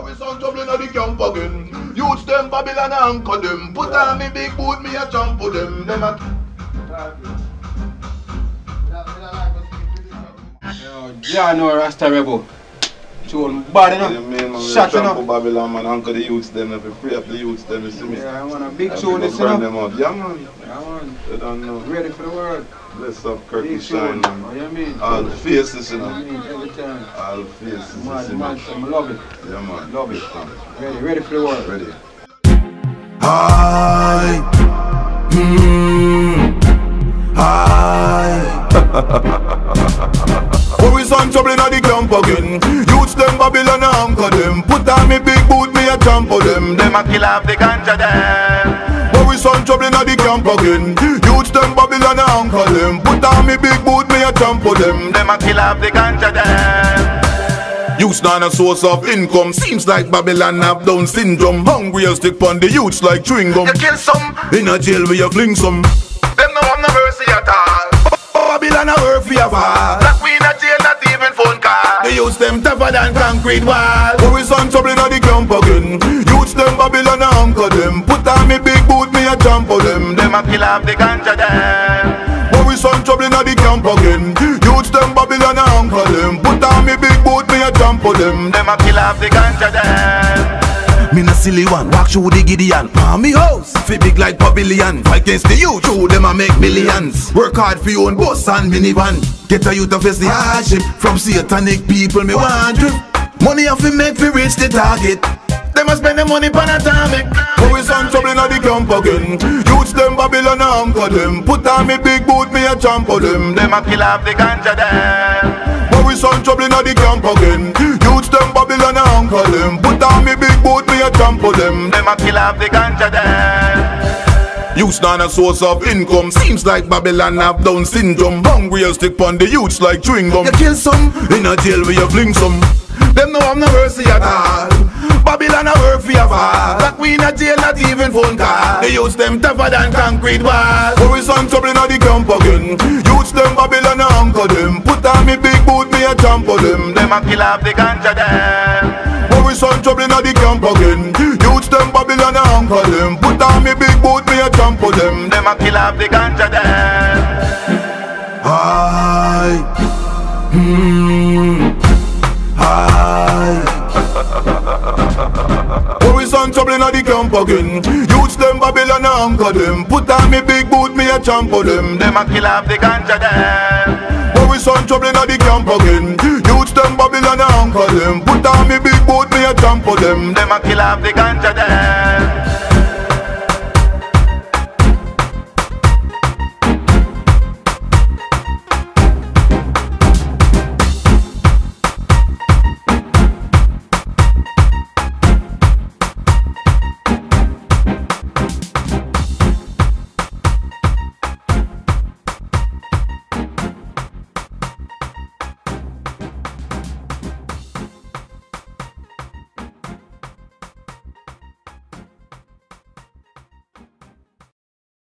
we sound trouble inna the camp again. Youths them Babylon anchor them. Put on me big boot, me a jump for them. Them a Yeah, no Rasta Rebel. Tune bad enough. Shot enough. Babylon man, anchor the youths them. If you free up the youths them, you see me. Yeah, I want a big tune this burn enough. them up. Yeah man. Yeah, man. You don't know. Ready for the world. Bless up Kirky Big Shine. tune. Oh, you mean? All the faces, you I know. mean, every time. All the faces, you Mad, see mad, me. I love it. Yeah man. Love it. Ready for the world. Ready. Hi. Hi. Oh, we some trouble inna the camp again. Youths them Babylon anchor them. Put on me big boot, me a jump for them. Them a kill off the ganja them. Oh, we some trouble inna the camp again. Youths them Babylon anchor them. Put on me big boot, me a jump for them. Them a kill off the ganja them. Youths not a source of income. Seems like Babylon have Down syndrome. Hungry as stick pon the youths like chewing gum. You kill some, In a jail where you fling some. them no have no mercy at all. Oh, Babylon a work for your fall. Black we in a jail, not even phone call. The youths them tougher than concrete wall. Oh, we some trouble inna the camp again. Youths them Babylon a anchor them. Put on me big boot, me a jump for them. Them a kill off the ganja them. Oh, we some trouble inna the camp again. Youths them Babylon a anchor them. Put on me big boot, me a jump for them. Them a kill off the ganja them. Me na silly one, walk through the Gideon. Me house, fi big like pavilion. Fight against the youth, through them a make millions. Work hard for your own bus and minivan. Get a youth to face the hardship. From satanic people me want drip. Money have to make fi reach the target. They must spend the money pan atomic. But we some trouble inna the camp again. Youths them Babylon anchor them. Put on me big boot, me a jump for them. Them a kill off the ganja them. But we some trouble inna the camp again. Youths them Babylon anchor them. Put on me big boot, me a jump for them. Them a kill off the ganja them. Youths not a source of income. Seems like Babylon have Down syndrome. Hungry as stick pon the youths like chewing gum. You kill some, in a jail where you fling some. Them no have no mercy at all. Babylon a work for your fall. Black we in a jail, not even phone call. The youths them tougher than concrete wall. Oh, we some trouble inna the camp again. Youths them Babylon a anchor them. Put on me big boot, me a jump for them. Them a kill off the ganja them. Oh, we some trouble inna the camp again. Youths them Babylon a anchor them. Put on me big boot, me a jump for them. Them a kill off the ganja them. Hi. Hi. Oh, we some trouble inna the camp again. Youths them Babylon a anchor them. Put on me big boot, me a jump for them. Them a kill off the ganja them. Oh, we some trouble inna the camp again. Youths them Babylon a anchor them. Put on me big boot, me a jump for them. Them a kill off the ganja them.